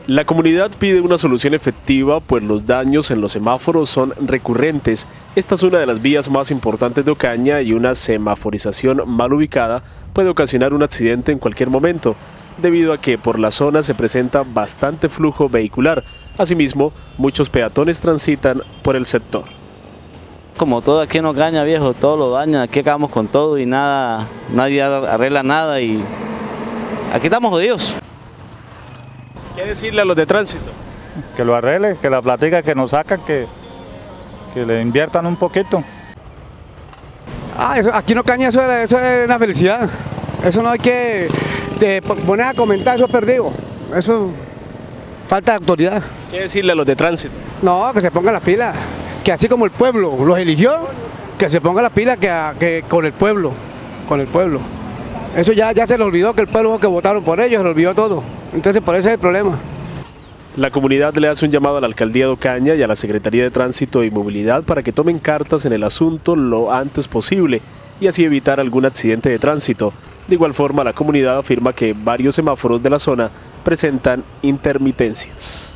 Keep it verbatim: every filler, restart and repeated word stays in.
La comunidad pide una solución efectiva, pues los daños en los semáforos son recurrentes. Esta es una de las vías más importantes de Ocaña y una semaforización mal ubicada puede ocasionar un accidente en cualquier momento, debido a que por la zona se presenta bastante flujo vehicular. Asimismo, muchos peatones transitan por el sector. Como todo aquí en Ocaña, viejo, todo lo dañan, aquí acabamos con todo y nada, nadie arregla nada y aquí estamos jodidos. ¿Qué decirle a los de tránsito? Que lo arregle, que la platica que nos sacan, que, que le inviertan un poquito. Ah, eso, aquí en Ocaña eso, era, eso es una felicidad. Eso no hay que te poner a comentar, eso es perdido. Eso falta de autoridad. ¿Qué decirle a los de tránsito? No, que se pongan las pilas. Que así como el pueblo los eligió, que se pongan las pilas que, que con el pueblo, con el pueblo. Eso ya, ya se les olvidó que el pueblo que votaron por ellos, se les olvidó todo. Entonces por ese es el problema. La comunidad le hace un llamado a la Alcaldía de Ocaña y a la Secretaría de Tránsito y Movilidad para que tomen cartas en el asunto lo antes posible y así evitar algún accidente de tránsito. De igual forma, la comunidad afirma que varios semáforos de la zona presentan intermitencias.